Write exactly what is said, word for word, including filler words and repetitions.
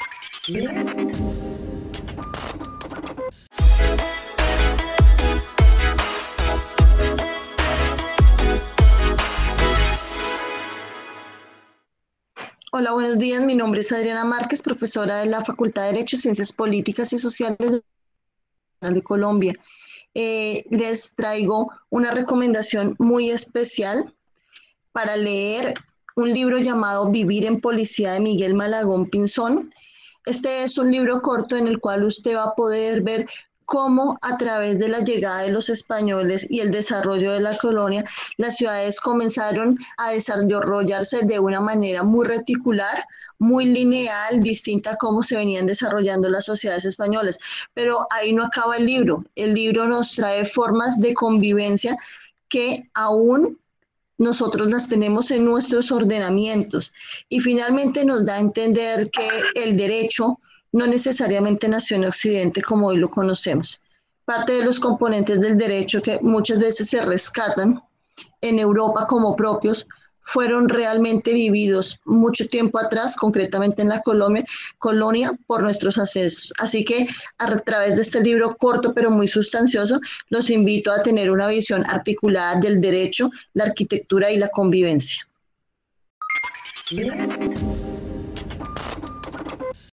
Hola, buenos días. Mi nombre es Adriana Márquez, profesora de la Facultad de Derecho, Ciencias Políticas y Sociales de la Nacional de Colombia. Eh, les traigo una recomendación muy especial para leer un libro llamado Vivir en Policía de Miguel Malagón Pinzón. Este es un libro corto en el cual usted va a poder ver cómo a través de la llegada de los españoles y el desarrollo de la colonia, las ciudades comenzaron a desarrollarse de una manera muy reticular, muy lineal, distinta a cómo se venían desarrollando las sociedades españolas. Pero ahí no acaba el libro. El libro nos trae formas de convivencia que aún nosotros las tenemos en nuestros ordenamientos y finalmente nos da a entender que el derecho no necesariamente nació en Occidente como hoy lo conocemos. Parte de los componentes del derecho que muchas veces se rescatan en Europa como propios fueron realmente vividos mucho tiempo atrás, concretamente en la Colombia, colonia, por nuestros ancestros. Así que a través de este libro corto pero muy sustancioso, los invito a tener una visión articulada del derecho, la arquitectura y la convivencia.